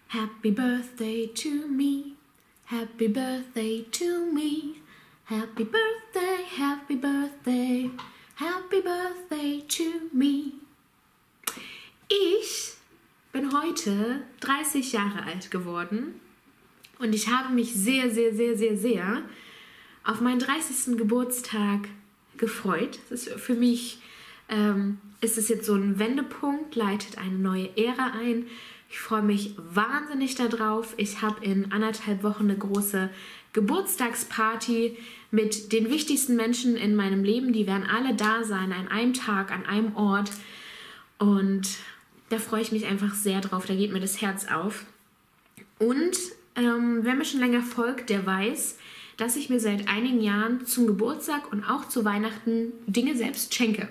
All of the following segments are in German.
Happy birthday to me, happy birthday to me, happy birthday, happy birthday, happy birthday to me. Ich bin heute 30 Jahre alt geworden und ich habe mich sehr auf meinen 30. Geburtstag gefreut. Das ist für mich ist es jetzt so ein Wendepunkt, leitet eine neue Ära ein. Ich freue mich wahnsinnig darauf. Ich habe in 1,5 Wochen eine große Geburtstagsparty mit den wichtigsten Menschen in meinem Leben. Die werden alle da sein, an einem Tag, an einem Ort. Und da freue ich mich einfach sehr drauf. Da geht mir das Herz auf. Und wer mir schon länger folgt, der weiß, dass ich mir seit einigen Jahren zum Geburtstag und auch zu Weihnachten Dinge selbst schenke.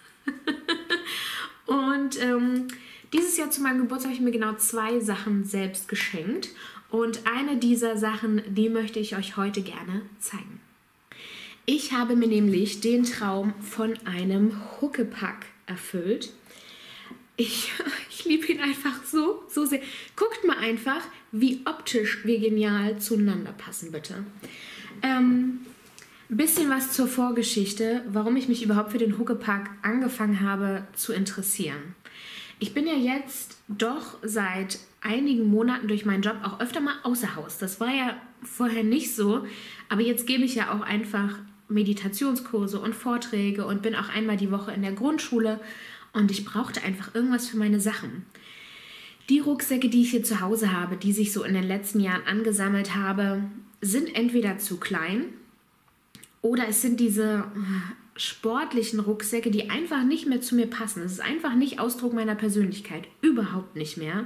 Und dieses Jahr zu meinem Geburtstag habe ich mir genau 2 Sachen selbst geschenkt. Und eine dieser Sachen, die möchte ich euch heute gerne zeigen. Ich habe mir nämlich den Traum von einem Huckepack erfüllt. Ich liebe ihn einfach so sehr. Guckt mal einfach, wie optisch wir genial zueinander passen, bitte. Ein bisschen was zur Vorgeschichte, warum ich mich überhaupt für den Huckepack angefangen habe zu interessieren. Ich bin ja jetzt doch seit einigen Monaten durch meinen Job auch öfter mal außer Haus. Das war ja vorher nicht so, aber jetzt gebe ich ja auch einfach Meditationskurse und Vorträge und bin auch einmal die Woche in der Grundschule und ich brauchte einfach irgendwas für meine Sachen. Die Rucksäcke, die ich hier zu Hause habe, die sich so in den letzten Jahren angesammelt habe, sind entweder zu klein oder es sind diese sportlichen Rucksäcke, die einfach nicht mehr zu mir passen. Es ist einfach nicht Ausdruck meiner Persönlichkeit. Überhaupt nicht mehr.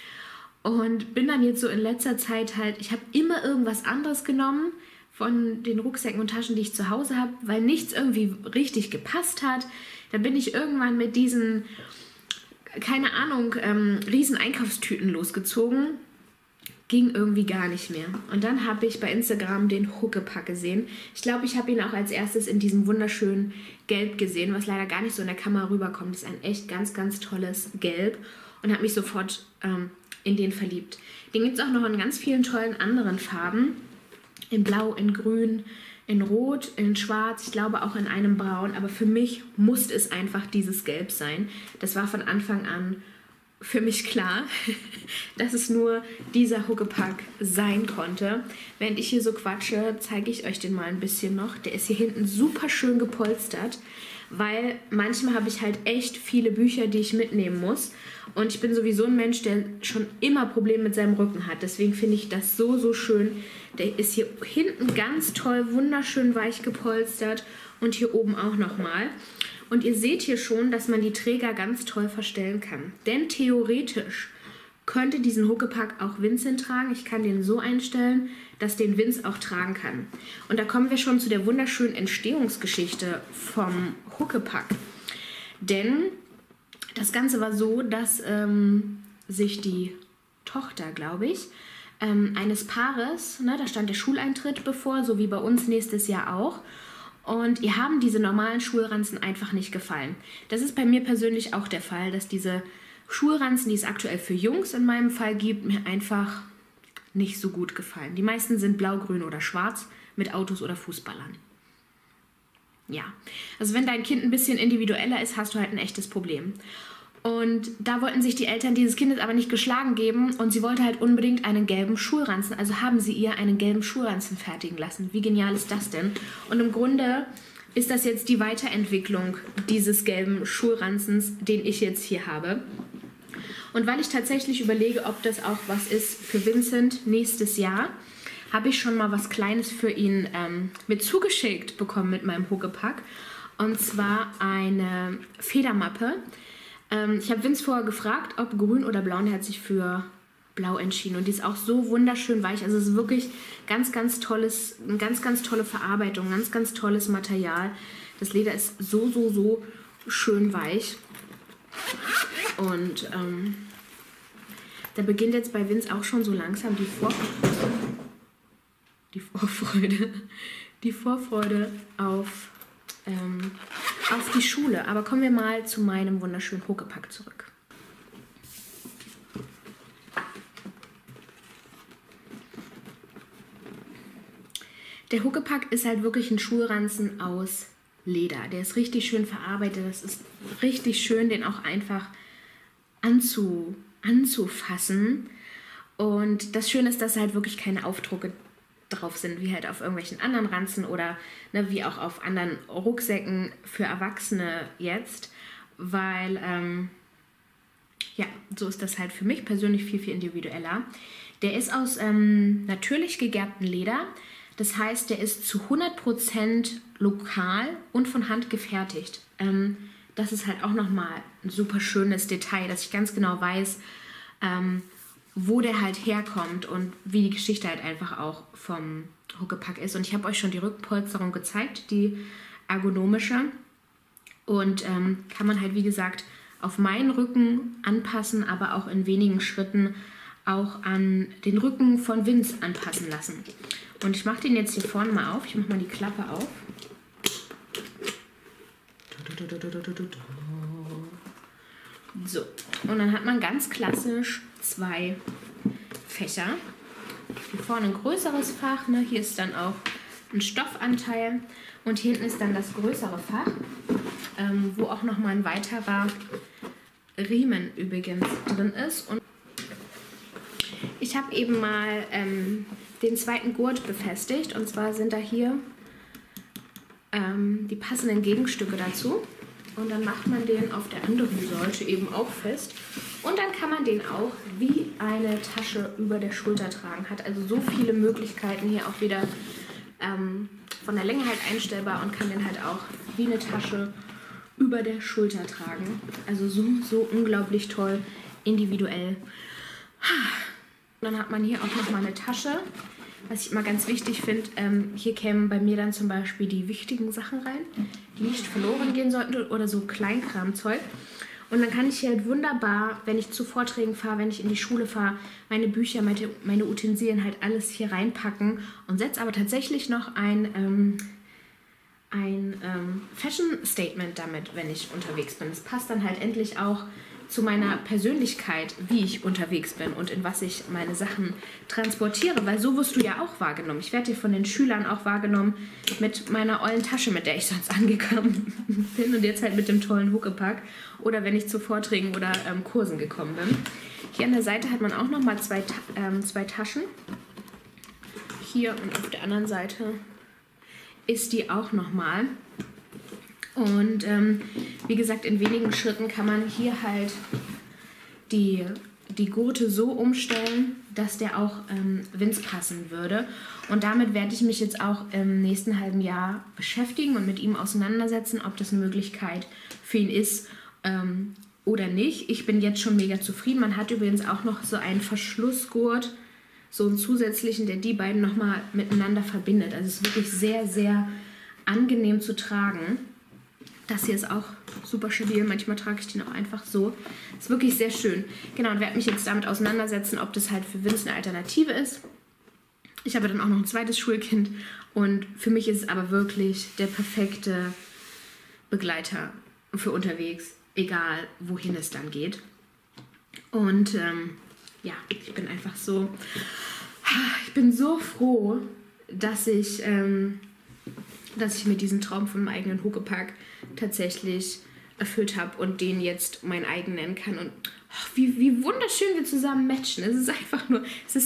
Und bin dann jetzt so in letzter Zeit halt, ich habe immer irgendwas anderes genommen von den Rucksäcken und Taschen, die ich zu Hause habe, weil nichts irgendwie richtig gepasst hat. Da bin ich irgendwann mit diesen, keine Ahnung, riesen Einkaufstüten losgezogen. Ging irgendwie gar nicht mehr. Und dann habe ich bei Instagram den Huckepack gesehen. Ich glaube, ich habe ihn auch als erstes in diesem wunderschönen Gelb gesehen, was leider gar nicht so in der Kamera rüberkommt. Das ist ein echt ganz tolles Gelb und habe mich sofort in den verliebt. Den gibt es auch noch in ganz vielen tollen anderen Farben. In Blau, in Grün, in Rot, in Schwarz, ich glaube auch in einem Braun. Aber für mich musste es einfach dieses Gelb sein. Das war von Anfang an für mich klar, dass es nur dieser Huckepack sein konnte. Während ich hier so quatsche, zeige ich euch den mal ein bisschen noch. Der ist hier hinten super schön gepolstert, weil manchmal habe ich halt echt viele Bücher, die ich mitnehmen muss. Und ich bin sowieso ein Mensch, der schon immer Probleme mit seinem Rücken hat. Deswegen finde ich das so schön. Der ist hier hinten ganz toll, wunderschön weich gepolstert und hier oben auch nochmal. Und ihr seht hier schon, dass man die Träger ganz toll verstellen kann. Denn theoretisch könnte diesen Huckepack auch Vincent tragen. Ich kann den so einstellen, dass den Vince auch tragen kann. Und da kommen wir schon zu der wunderschönen Entstehungsgeschichte vom Huckepack. Denn das Ganze war so, dass sich die Tochter, glaube ich, eines Paares, ne, da stand der Schuleintritt bevor, so wie bei uns nächstes Jahr auch. Und ihr haben diese normalen Schulranzen einfach nicht gefallen. Das ist bei mir persönlich auch der Fall, dass diese Schulranzen, die es aktuell für Jungs in meinem Fall gibt, mir einfach nicht so gut gefallen. Die meisten sind blau, grün oder schwarz mit Autos oder Fußballern. Ja, also wenn dein Kind ein bisschen individueller ist, hast du halt ein echtes Problem. Und da wollten sich die Eltern dieses Kindes aber nicht geschlagen geben und sie wollte halt unbedingt einen gelben Schulranzen. Also haben sie ihr einen gelben Schulranzen fertigen lassen. Wie genial ist das denn? Und im Grunde ist das jetzt die Weiterentwicklung dieses gelben Schulranzens, den ich jetzt hier habe. Und weil ich tatsächlich überlege, ob das auch was ist für Vincent nächstes Jahr, habe ich schon mal was Kleines für ihn mit zugeschickt bekommen mit meinem Huckepack. Und zwar eine Federmappe. Ich habe Vince vorher gefragt, ob grün oder blau, und er hat sich für blau entschieden. Und die ist auch so wunderschön weich. Also es ist wirklich ganz tolle Verarbeitung, ganz tolles Material. Das Leder ist so schön weich. Und da beginnt jetzt bei Vince auch schon so langsam die Vorfreude auf die Schule. Aber kommen wir mal zu meinem wunderschönen Huckepack zurück. Der Huckepack ist halt wirklich ein Schulranzen aus Leder. Der ist richtig schön verarbeitet. Das ist richtig schön, den auch einfach anzufassen. Und das Schöne ist, dass halt wirklich keine Aufdrucke drauf sind, wie halt auf irgendwelchen anderen Ranzen oder ne, wie auch auf anderen Rucksäcken für Erwachsene jetzt. Weil, ja, so ist das halt für mich persönlich viel, viel individueller. Der ist aus natürlich gegerbtem Leder. Das heißt, der ist zu 100% lokal und von Hand gefertigt. Das ist halt auch nochmal ein super schönes Detail, dass ich ganz genau weiß, wo der halt herkommt und wie die Geschichte halt einfach auch vom Huckepack ist. Und ich habe euch schon die Rückpolsterung gezeigt, die ergonomische. Und kann man halt, wie gesagt, auf meinen Rücken anpassen, aber auch in wenigen Schritten auch an den Rücken von Vince anpassen lassen. Und ich mache den jetzt hier vorne mal auf. Ich mache mal die Klappe auf. So, und dann hat man ganz klassisch 2 Fächer. Hier vorne ein größeres Fach, ne? Hier ist dann auch ein Stoffanteil und hier hinten ist dann das größere Fach, wo auch nochmal ein weiterer Riemen übrigens drin ist. Und ich habe eben mal den zweiten Gurt befestigt und zwar sind da hier die passenden Gegenstücke dazu. Und dann macht man den auf der anderen Seite eben auch fest. Und dann kann man den auch wie eine Tasche über der Schulter tragen. Hat also so viele Möglichkeiten hier auch wieder von der Länge halt einstellbar und kann den halt auch wie eine Tasche über der Schulter tragen. Also so unglaublich toll individuell. Dann hat man hier auch nochmal eine Tasche. Was ich immer ganz wichtig finde, hier kämen bei mir dann zum Beispiel die wichtigen Sachen rein, die nicht verloren gehen sollten oder so Kleinkramzeug. Und dann kann ich hier halt wunderbar, wenn ich zu Vorträgen fahre, wenn ich in die Schule fahre, meine Bücher, meine Utensilien halt alles hier reinpacken und setze aber tatsächlich noch ein Fashion Statement damit, wenn ich unterwegs bin. Das passt dann halt endlich auch zu meiner Persönlichkeit, wie ich unterwegs bin und in was ich meine Sachen transportiere, weil so wirst du ja auch wahrgenommen. Ich werde hier von den Schülern auch wahrgenommen mit meiner ollen Tasche, mit der ich sonst angekommen bin und jetzt halt mit dem tollen Huckepack oder wenn ich zu Vorträgen oder Kursen gekommen bin. Hier an der Seite hat man auch nochmal zwei Taschen. Hier und auf der anderen Seite ist die auch nochmal. Und wie gesagt, in wenigen Schritten kann man hier halt die Gurte so umstellen, dass der auch Vince passen würde. Und damit werde ich mich jetzt auch im nächsten halben Jahr beschäftigen und mit ihm auseinandersetzen, ob das eine Möglichkeit für ihn ist oder nicht. Ich bin jetzt schon mega zufrieden. Man hat übrigens auch noch so einen Verschlussgurt, so einen zusätzlichen, der die beiden nochmal miteinander verbindet. Also es ist wirklich sehr, sehr angenehm zu tragen. Das hier ist auch super stabil. Manchmal trage ich den auch einfach so. Ist wirklich sehr schön. Genau, und werde mich jetzt damit auseinandersetzen, ob das halt für Vince eine Alternative ist. Ich habe dann auch noch ein zweites Schulkind. Und für mich ist es aber wirklich der perfekte Begleiter für unterwegs. Egal, wohin es dann geht. Und ja, ich bin einfach so... Ich bin so froh, dass ich mir diesen Traum von meinem eigenen Huckepack tatsächlich erfüllt habe und den jetzt mein eigen nennen kann. Und wie wunderschön wir zusammen matchen. Es ist einfach nur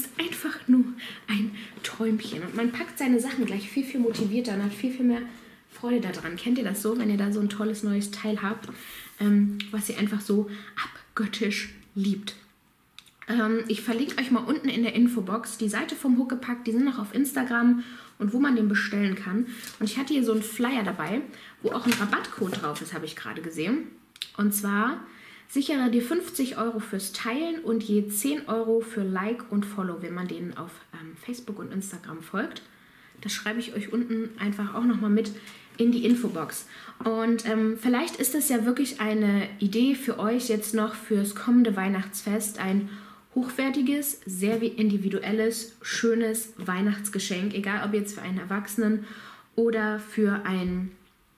ein Träumchen. Und man packt seine Sachen gleich viel, viel motivierter und hat viel, viel mehr Freude daran. Kennt ihr das so, wenn ihr da so ein tolles neues Teil habt, was ihr einfach so abgöttisch liebt? Ich verlinke euch mal unten in der Infobox die Seite vom Huckepack. Die sind noch auf Instagram und wo man den bestellen kann. Und ich hatte hier so einen Flyer dabei, wo auch ein Rabattcode drauf ist, habe ich gerade gesehen. Und zwar sichere dir 50 € fürs Teilen und je 10 € für Like und Follow, wenn man denen auf Facebook und Instagram folgt. Das schreibe ich euch unten einfach auch nochmal mit in die Infobox. Und vielleicht ist das ja wirklich eine Idee für euch jetzt noch fürs kommende Weihnachtsfest, ein hochwertiges, sehr individuelles, schönes Weihnachtsgeschenk, egal ob jetzt für einen Erwachsenen oder für ein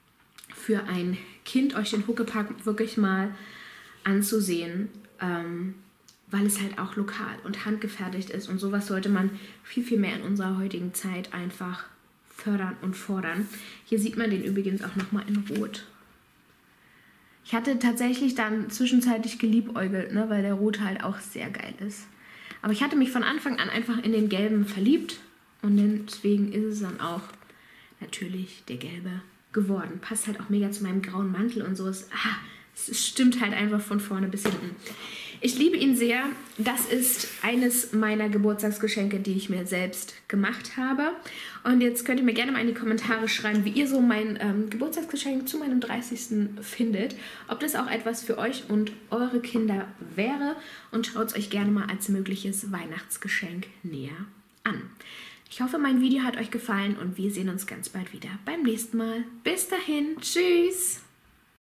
Kind, euch den Huckepack wirklich mal anzusehen, weil es halt auch lokal und handgefertigt ist und sowas sollte man viel, viel mehr in unserer heutigen Zeit einfach fördern und fordern. Hier sieht man den übrigens auch nochmal in Rot. Ich hatte tatsächlich dann zwischenzeitlich geliebäugelt, ne, weil der Rot halt auch sehr geil ist. Aber ich hatte mich von Anfang an einfach in den Gelben verliebt und deswegen ist es dann auch natürlich der Gelbe geworden. Passt halt auch mega zu meinem grauen Mantel und so. Es stimmt halt einfach von vorne bis hinten. Ich liebe ihn sehr. Das ist eines meiner Geburtstagsgeschenke, die ich mir selbst gemacht habe. Und jetzt könnt ihr mir gerne mal in die Kommentare schreiben, wie ihr so mein Geburtstagsgeschenk zu meinem 30. findet. Ob das auch etwas für euch und eure Kinder wäre. Und schaut es euch gerne mal als mögliches Weihnachtsgeschenk näher an. Ich hoffe, mein Video hat euch gefallen und wir sehen uns ganz bald wieder beim nächsten Mal. Bis dahin, tschüss!